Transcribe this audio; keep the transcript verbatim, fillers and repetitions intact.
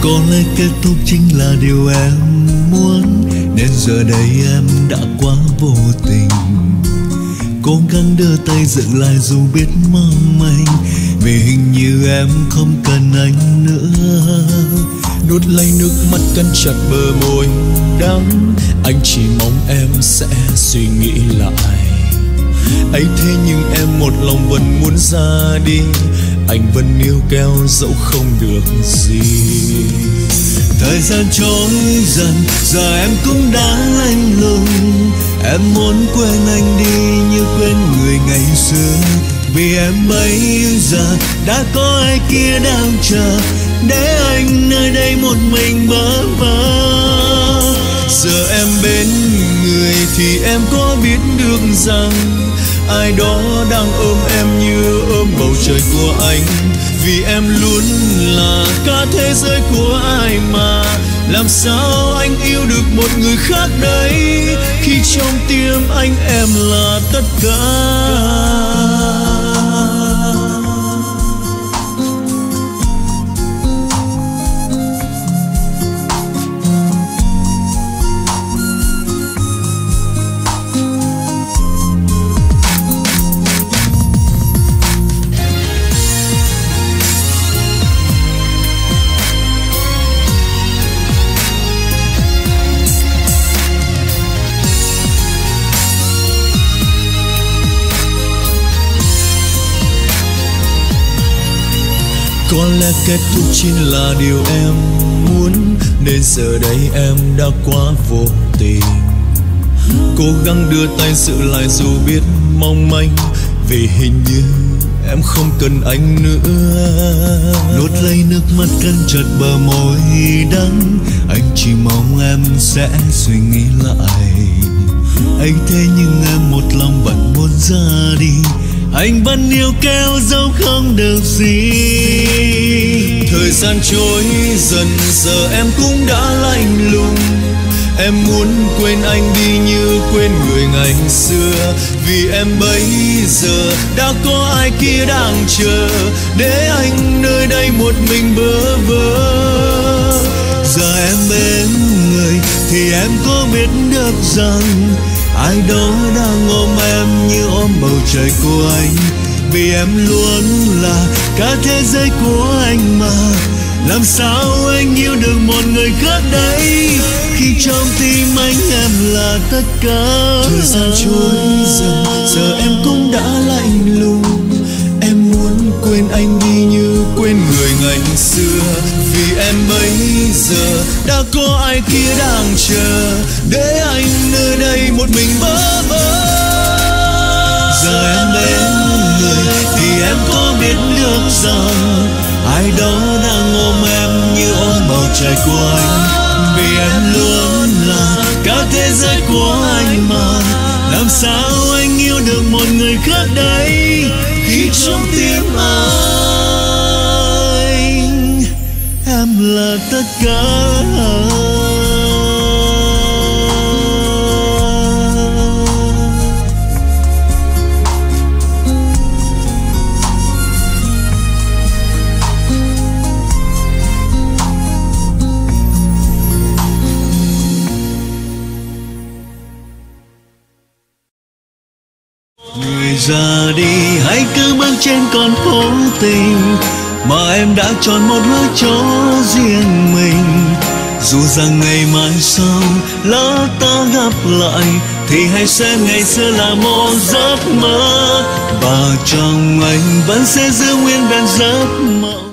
Có lẽ kết thúc chính là điều em muốn, nên giờ đây em đã quá vô tình. Cố gắng đưa tay dựng lại dù biết mong manh, vì hình như em không cần anh nữa. Nuốt lấy nước mắt cắn chặt bờ môi đắng, anh chỉ mong em sẽ suy nghĩ lại. Ấy thế nhưng em một lòng vẫn muốn ra đi, anh vẫn níu kéo dẫu không được gì. Thời gian trôi dần, giờ em cũng đã lạnh lùng. Em muốn quên anh đi như quên người ngày xưa, vì em bây giờ đã có ai kia đang chờ, để anh nơi đây một mình bơ vơ. Giờ em bên người thì em có biết được rằng ai đó đang ôm em như ôm bầu trời của anh. Vì em luôn là cả thế giới của ai mà, làm sao anh yêu được một người khác đấy, khi trong tim anh em là tất cả. Có lẽ kết thúc chính là điều em muốn, nên giờ đây em đã quá vô tình. Cố gắng đưa tay giữ lại dù biết mong manh, vì hình như em không cần anh nữa. Nuốt lấy nước mắt cắn chặt bờ môi đắng, anh chỉ mong em sẽ suy nghĩ lại. Anh thế nhưng em một lòng vẫn muốn ra đi, anh vẫn yêu kéo dẫu không được gì. Thời gian trôi dần, giờ em cũng đã lạnh lùng. Em muốn quên anh đi như quên người ngày xưa, vì em bây giờ đã có ai kia đang chờ, để anh nơi đây một mình bơ vơ. Giờ em bên người thì em có biết được rằng ai đó đang ôm em như ôm bầu trời của anh, vì em luôn là cả thế giới của anh mà, làm sao anh yêu được một người khác đấy, khi trong tim anh em là tất cả. Thời gian trôi dần, giờ em cũng đã lạnh lùng. Em muốn quên anh đi như quên người ngày xưa, vì em bây giờ đã có ai kia đang chờ, để anh nơi đây một mình bơ vơ. Giờ em bên người thì em có biết được rằng ai đó đang ôm em như ôm bầu trời của anh, vì em luôn là cả thế giới của anh mà, làm sao anh yêu được một người khác đấy, khi trong tim anh em là tất cả. Người ra đi hãy cứ bước trên con phố tình, mà em đã chọn một lối chỗ riêng mình. Dù rằng ngày mai sau lỡ ta gặp lại, thì hãy xem ngày xưa là một giấc mơ, và trong anh vẫn sẽ giữ nguyên vẹn giấc mơ.